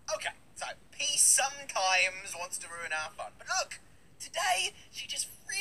Okay, so peace sometimes wants to ruin our fun. But look, today she just